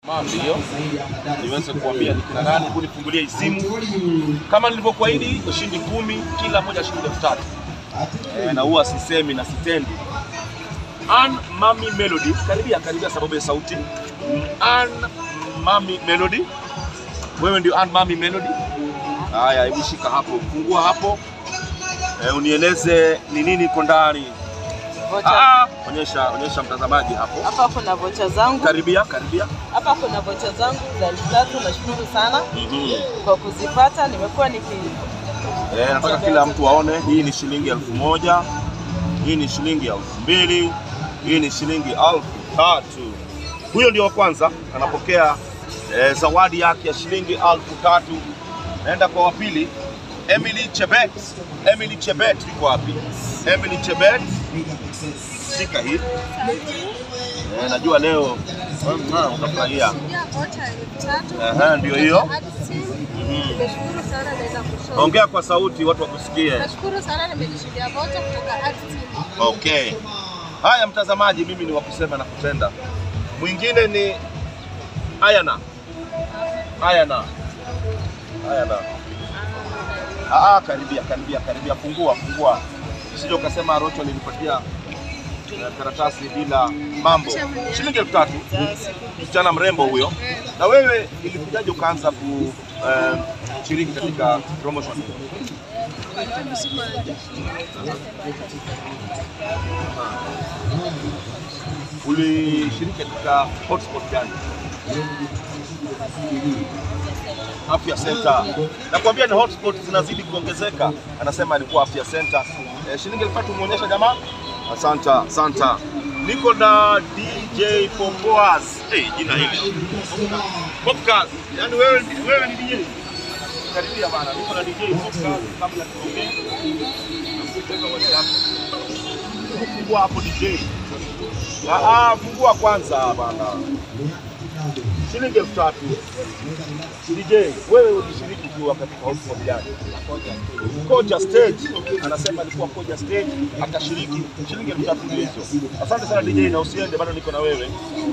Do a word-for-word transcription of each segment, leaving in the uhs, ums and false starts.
Ndio niweze kuambia ni kina nani kunifungulia hii simu. Kama nilivyokuahidi, ushindi kumi, kila moja shilingi elfu tatu. E, na huwa sisemi na sitendi. An Mami Melody, karibia karibia sababu ya sauti. An Mami Melody. Wewe ndio An Mami Melody. Haya, hebu shika hapo, fungua hapo. E, unieleze ni nini iko ndani. Ah, onyesha onyesha mtazamaji hapo. Hapa kuna vocha zangu. Karibia, karibia. Hapa kuna vocha zangu za elfu tatu. Nashukuru sana mm-hmm. kwa kuzipata. Nimekuwa niki Eh, nataka kila mtu aone. Hii ni shilingi elfu moja. Hii ni shilingi elfu mbili. Hii ni shilingi elfu tatu. Huyo ndio wa kwanza anapokea eh, zawadi yake ya shilingi elfu tatu. Naenda kwa wa pili, Emily Chebet. Emily Chebet iko wapi? Emily Chebet. Shika hii. Eh, najua leo utafurahia. Eh, ndio hiyo. Nimeshukuru sana naweza kushow. Ongea kwa sauti watu wakusikie. Nashukuru sana nimejishindia vocha kutoka Adsimu. Okay. Haya mtazamaji, mimi ni wa kusema na kutenda. Mwingine ni Ayana. Ayana. Ayana. Ah, karibia karibia karibia, fungua fungua. Usije ukasema Arocho nilipatia karatasi bila mambo. Shilingi elfu tatu. Msichana mrembo huyo. Na wewe ilikujaje ukaanza ku uh, shiriki katika promotion? Ulishiriki katika hotspot gani? Afya Center. Nakwambia ni hotspot zinazidi kuongezeka. Anasema alikuwa Afya Center. E, shilingi elfu tatu muonyesha jamaa. Asante, asante. Niko na D J Popoas. Eh, hey, jina hili. Popoas. Yaani wewe wewe ni D J. Karibia bana. Niko na D J Popoas kabla tuongee. Nakutoka WhatsApp. Fungua hapo D J. Ah ah, fungua kwanza bana. Shilingi elfu tatu. D J, wewe ulishiriki kwa katika hotspot gani? Koja Stage. Anasema alikuwa Koja Stage, akashiriki shilingi elfu tatu hizo. Asante sana D J, na usiende, bado niko na wewe.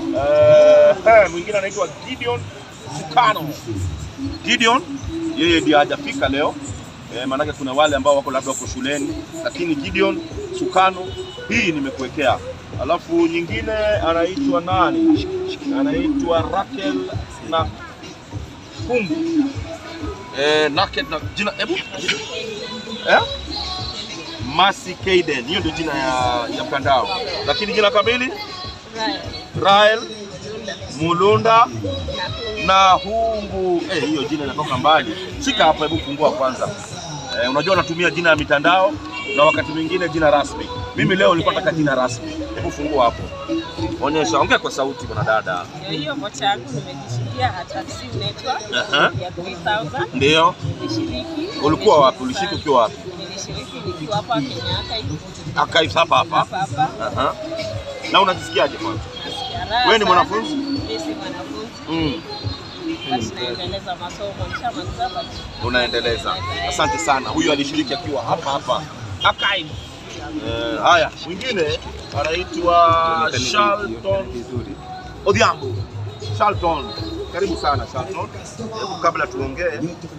Eh, mwingine anaitwa Gideon Sukano. Gideon, yeye ndiye hajafika leo. Eh, maana kuna wale ambao wako labda wako shuleni, lakini Gideon Sukano hii nimekuwekea. Alafu nyingine anaitwa nani? Anaitwa Raquel na Kumbu. Eh, Naked na jina ebu. Eh? Masi Kaden. Hiyo ndio jina ya ya mtandao. Lakini jina kamili? Rael. Rael Mulunda na Humbu. Eh, hiyo jina inatoka mbali. Shika hapa, hebu fungua kwanza. Eh, unajua natumia jina ya mitandao na wakati mwingine jina rasmi. Mimi leo nilikuwa nataka jina rasmi. Hebu fungua hapo. Onyesha, ongea kwa sauti bwana dada. Hiyo vocha yangu nimejishindia Adsimu network uh-huh. ya three thousand. Ndio. Nilishiriki. Ulikuwa wapi? Ulishiriki ukiwa wapi? Nilishiriki nikiwa hapa Kenyatta hivi. Akai hapa hapa. Hapa hapa. Aha. Na unajisikiaje kwanza? Wewe ni mwanafunzi? Mimi si mwanafunzi. Mm. Basi naendeleza masomo, nishamaliza basi. Unaendeleza. Asante sana. Huyu alishiriki akiwa hapa hapa. Akai. Eh, haya, mwingine anaitwa Charlton Odhiambo. Charlton, karibu sana Charlton. Hebu kabla tuongee,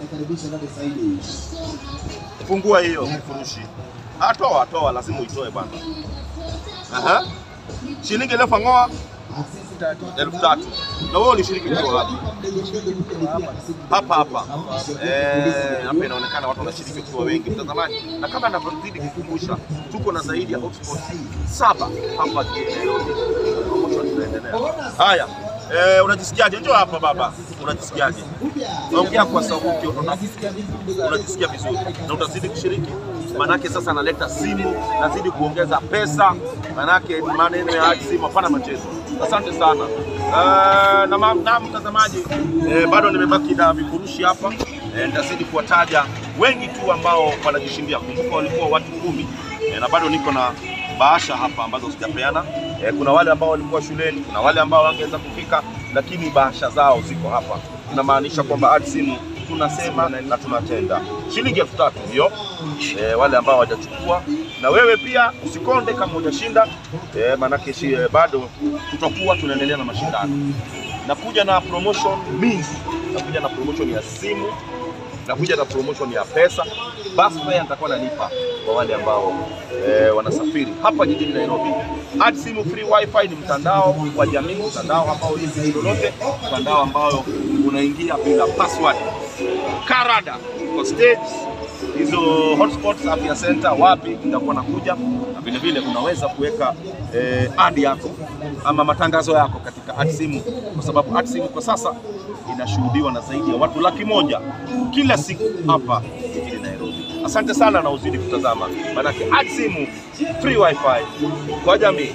fungua hiyo kifurushi. Atoa, atoa, lazima uitoe bwana. Aha. Shilingi elfu ngoa elfu tatu. Na wewe ulishiriki kwa wapi? Hapa hapa. Eh, hapa inaonekana watu wanashiriki kwa wengi mtazamaji. Na kama ninavyozidi kukumbusha, tuko na zaidi ya hotspot saba hapa Nairobi. Haya. Eh, unajisikiaje? Njoo hapa baba. Unajisikiaje? Ongea kwa sauti, unajisikia vizuri. Na utazidi kushiriki. Manake sasa analeta simu, nazidi kuongeza pesa. Manake maneno ya Adsimu hapana mchezo. Asante sana. Uh, na, na mtazamaji, eh, bado nimebaki na vifurushi hapa. Eh, nitazidi kuwataja wengi tu ambao wanajishindia. Kumbuka walikuwa watu kumi. Eh, na bado niko na bahasha hapa ambazo sijapeana. Eh, kuna wale ambao walikuwa shuleni, kuna wale ambao wangeweza kufika, lakini bahasha zao ziko hapa. Inamaanisha kwamba Adsimu tunasema na tunatenda. Shilingi elfu tatu hiyo. Eh, wale ambao hawajachukua, na wewe pia usikonde kama hujashinda. Eh, manake bado tutakuwa tunaendelea na mashindano. nakuja na promotion mingi, nakuja na promotion ya simu, nakuja na promotion ya pesa. Bus fare nitakuwa nalipa kwa wale ambao eh, wanasafiri hapa jijini Nairobi. Adsimu free wifi ni mtandao wa jamii, mtandao ambao hizi lolote, mtandao ambao unaingia bila password. Karada kwa stage, hizo hotspots, afya center, wapi nitakuwa nakuja, na vile vile unaweza kuweka eh, ad yako ama matangazo yako katika Adsimu, kwa sababu Adsimu kwa sasa inashuhudiwa na zaidi ya watu laki moja kila siku hapa jijini Nairobi. Asante sana na uzidi kutazama, manake Adsimu free wifi kwa jamii.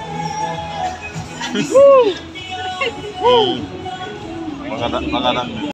Magana magana